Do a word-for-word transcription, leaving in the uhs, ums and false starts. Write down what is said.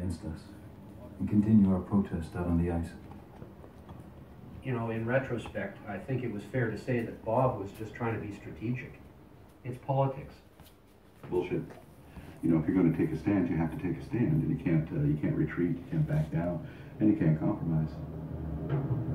against us and continue our protest out on the ice. You know, in retrospect, I think it was fair to say that Bob was just trying to be strategic. It's politics. Bullshit. You know, if you're going to take a stand, you have to take a stand, and you can't, uh, you can't retreat, you can't back down, and you can't compromise.